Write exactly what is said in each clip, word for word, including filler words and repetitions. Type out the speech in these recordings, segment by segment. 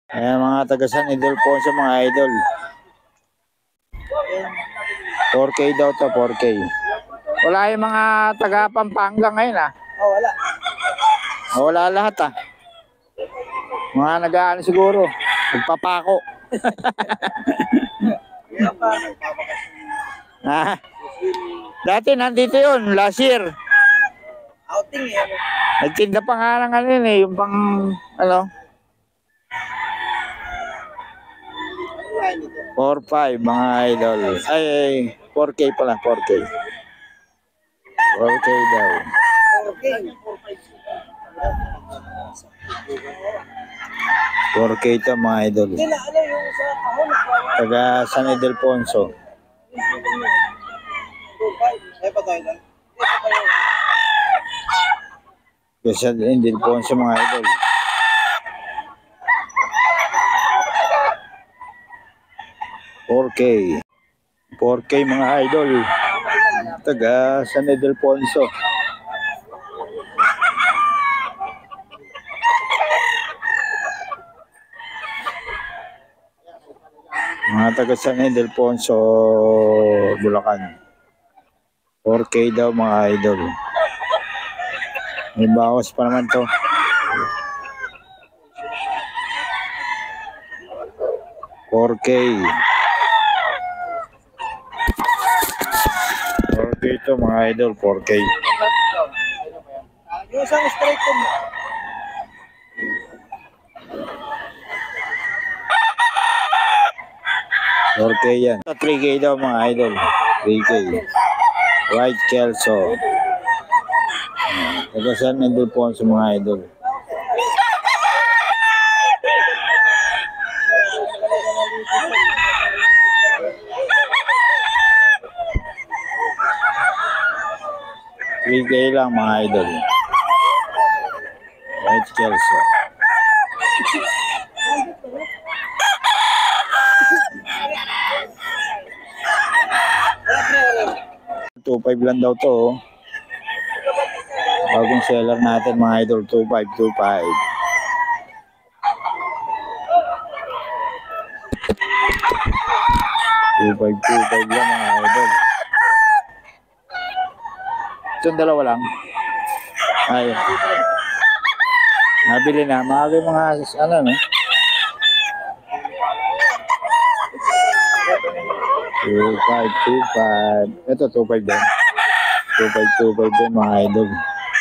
Ayan mga taga San Ildefonso mga idol. four K daw to, four K. Wala yung mga taga Pampanga ngayon ah. Oh, wala. Wala lahat ah. Mga nag-aano siguro. Nagpapako. Ah, dati nandito yun, last year. Outing eh. Nagtinda pa nga ng ano yun eh, yung pang ano. four five mga idol. Ay, ay, four K pala, four K. four K daw. Okay. four K to mga idol. Hindi na, ano yung sa kahon? Taga San Ildefonso. Eh, patay lang. Taga San Ildefonso mga idol. four K. four K mga idol. Taga San Ildefonso. Mga taga San Ildefonso, Bulacan. four K daw mga idol. May bawas pa naman to. four K. four K to mga idol, four K. Yung isang straight ko mo. four K yan. three K daw mga idol. three K. White Kelso. Taga San Ildefonso mga idol. three K lang mga idol. White Kelso. two five lang daw to. Oh. Bagong seller natin mga idol. two five, two five. two five, two five lang mga idol. Itong dalawa lang. Ayun. Nabili na. Maaga yung mga ano no. two five, two five. Ito two five din. two five, two five din mga idol.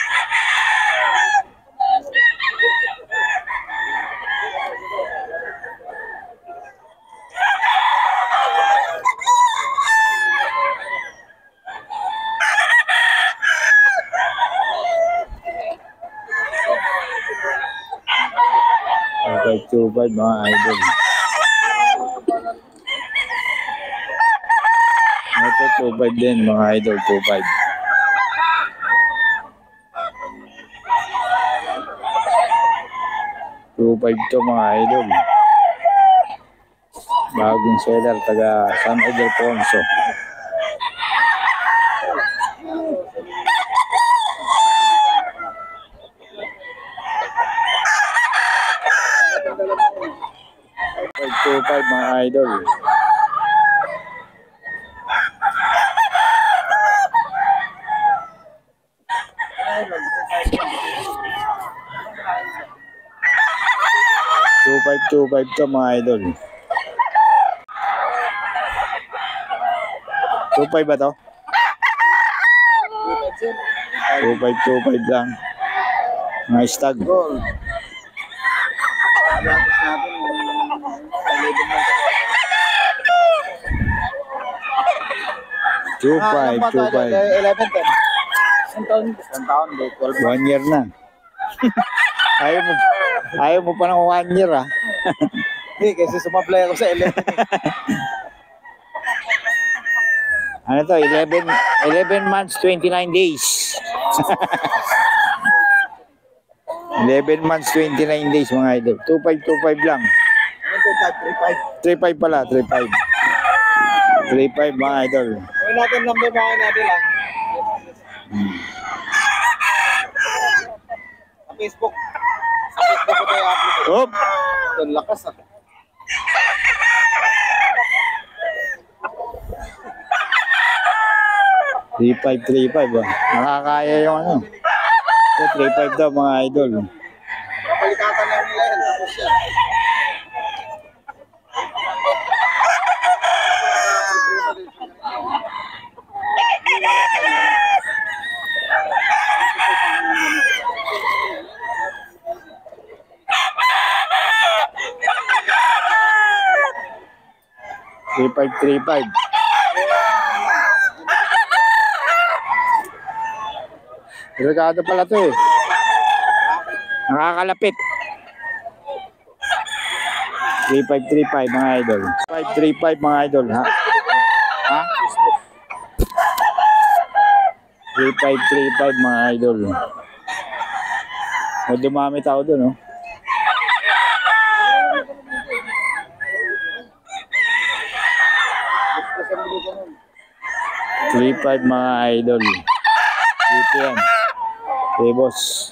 two five, two five mga idol. Ito two five din mga idol, two five. two five to mga idol. Bagong seller taga San Ildefonso. two five mga idol. two five, two five to mga idol. two five ba to? two five, two five lang. Mga stag. two five, two five. eleven, ten. Isang taon. Isang taon. twelve. One year na. Ayaw mo, ayaw mo pa ng one year ah. Hindi, kasi sumablay ako sa eleven. Ano to? eleven, eleven months, twenty-nine days. eleven months, twenty-nine days mga idol. two five, two five lang. three five. three five pala, three five. three five mga idol. Huwag natin number mga natin lang. Hmm. Sa Facebook. Sa Facebook ako tayo upload. Oop! Ito, lakas ah. three five three five ah. Nakakaya yung ano. So, three five daw mga idol. Palikatan lang nila yan. Tapos yan. three five three five. Regado pala to eh. Nakakalapit. three five three five mga idol. five three five mga idol ha. Ha? three five three five mga idol. O dumami tao doon oh. three five mga idol. Dito yan. Okay, boss.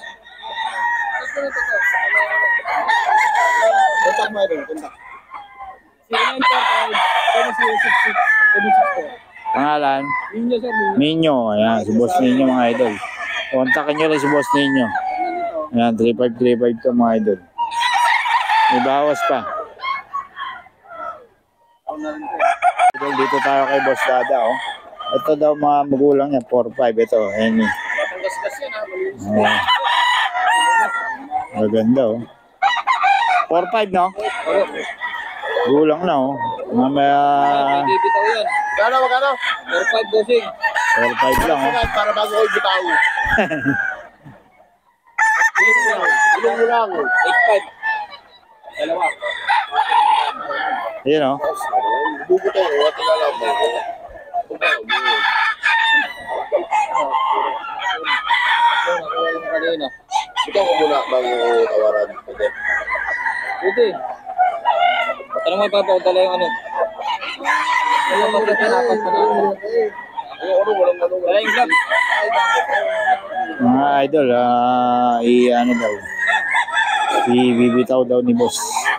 Kontak mo rin, kontak. zero nine four five, seven zero six six, seven six four. Pangalan? Ninyo sir, ninyo. Ninyo. Ayan, si boss Ninyo mga idol. Kontakin nyo lang si boss Ninyo. Ayan, three five three five to mga idol. May bawas pa. Idol, dito tayo kay Boss Dada oh. Ito daw mga magulang niya, four five. Ito, ayan eh. Matanggas-gas yan ha, malinis. Oh. Maganda oh. four five no? Gulang na oh. Mamaya May bibitaw yan. Magkano, magkano? four five dosing. four five lang oh. Para bago ko ibitaw. Ilong mo lang. eight five. Dalawa. Ayan oh. Bubitaw ko, wati ka lang ba? Bubitaw mo. Ito ko muna bago tawaran. Pwede. Pwede. Tanong mo ipapakutala yung ano. Ano ba ito napas pa na? Ano, walang ano. Wala yung vlog. Mga idol, ah, i ano daw. Ibibitaw daw ni boss.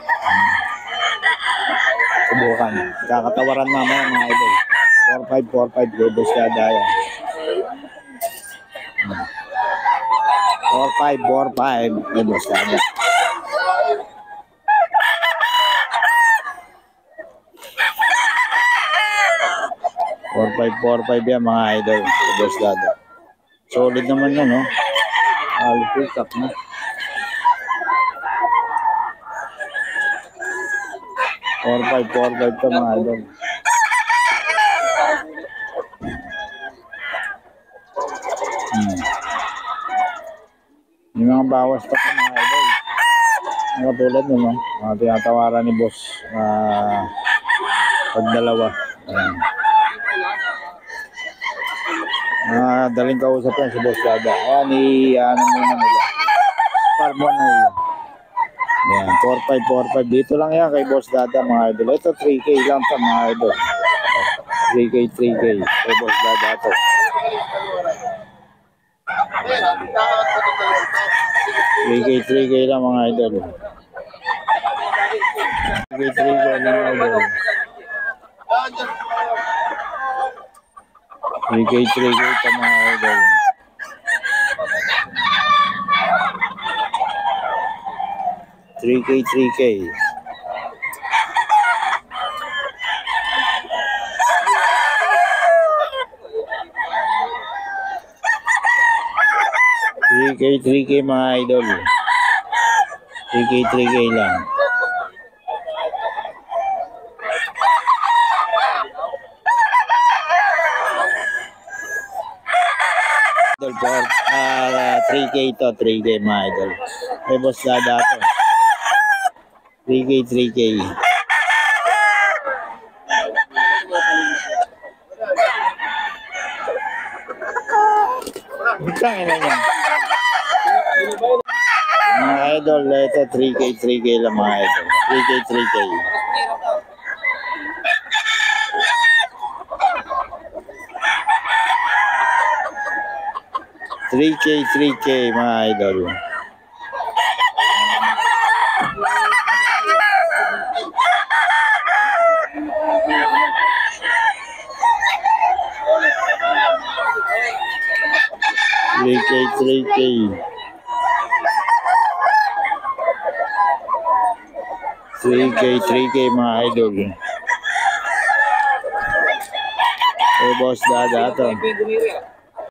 Subukan. Kakatawaran naman mga idol. four five four five kay Boss Dada yan. four five four five kay Boss Dada. four five four five yan mga idol kay Boss Dada. Solid naman yan no. All pick up na. four five four five to mga idol. Hmm. Yung mga bawas pa po mga idol. Mga tulad nun, no? Mga tinatawaran ni boss. Uh, pag dalawa. Ayan. Uh, daling kausap yan si Boss Dada. Ayan, i-ano muna nila. Spar mo na nila. Ayan, four five four five. Dito lang yan kay Boss Dada mga idol. Ito three K lang pa mga idol. three K, three K. Kay Boss Dada ito. three K, three K lang mga idol. three K, three K lang mga idol. three K, three K ito mga idol. three K, three K. three K, three K mga idol. three K, three K lang. Idol po, uh, three K to, three K mga idol. May Boss Dada to. three K, three K. Butang ina niya. Mga idol, ito three K, three K lang mga idol. three K, three K. three K, three K mga idol. three K, three K. three K, three K mga idol. Eh, boss dada to. Ito yung gumiri ah.